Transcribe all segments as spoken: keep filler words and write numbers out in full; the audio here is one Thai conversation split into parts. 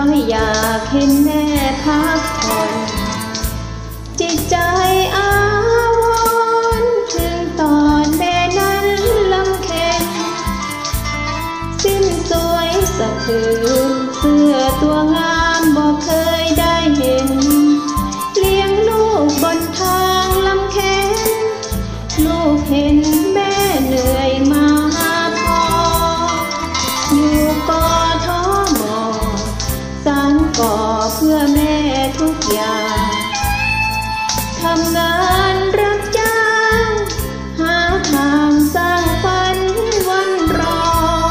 ะอยากเห็นแม่พักผ่อนจิตใจอาวรณ์ถึงตอนแม่นั้นลำเค็ญสิ้นสวยสะพืนเสื้อตัวงามบอกเคยได้เห็นเลี้ยงลูกบนทางลำเค็ญลูกเห็นแม่เหนื่อยมาพออยู่กทมสานก่อเพื่อแม่ทุกอย่างทำงานรับจ้างหาทางสร้างฝันวันรอ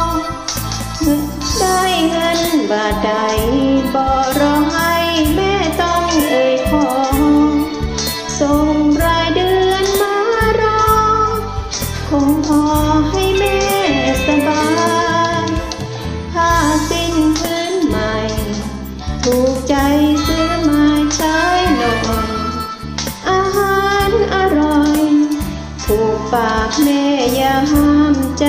ได้เงินบาทใดบ่รอให้แม่ต้องเอ่ยขอส่งรายเดือนมารอคงพอให้แม่สบายผ้าสิ้นพื้นใหม่ถูกใจซื้อมาใช้หน่อยอาหารอร่อยถูกปากแม่อย่าห้ามใจ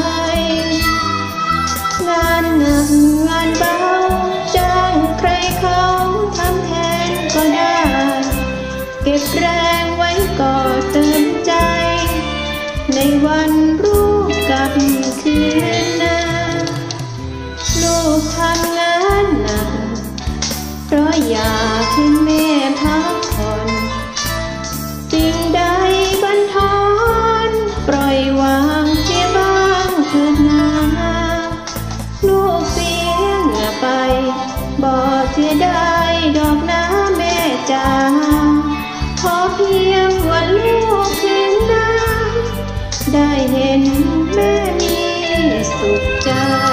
งานหนักงานเบาจ้างใครเขาทำแทนก็ได้เก็บแรงไว้ก่อเติมใจในวันรู้กับคืนหน้าลูกทำงานหนักเพราะอยากให้แม่พักผ่อนสิ่งใดบันทอนปล่อยวางเสียบ้างเถิดนาลูกเสียเหงื่อไปบ่เสียดายดอกน้ำแม่จ๋าขอเพียงวันลูกคืนหน้าได้เห็นแม่มีสุขใจ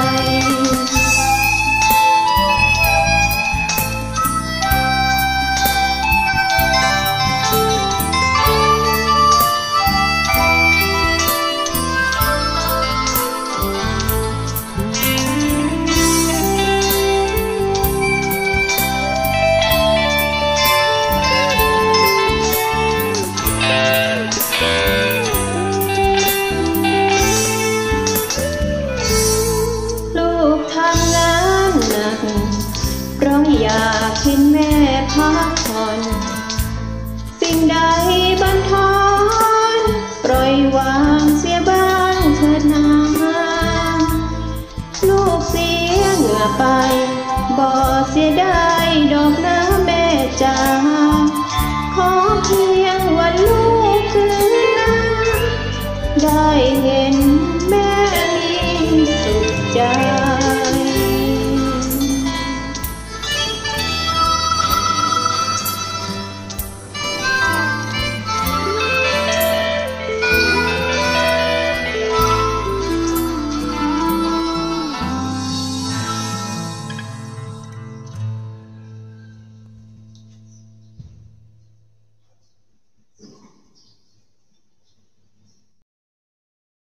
เพราะอยากเห็นแม่พักผ่อนสิ่งใดบันทอนปล่อยวางเสียบ้างเถิดนาลูกเสียเหงื่อไปบ่เสียดาย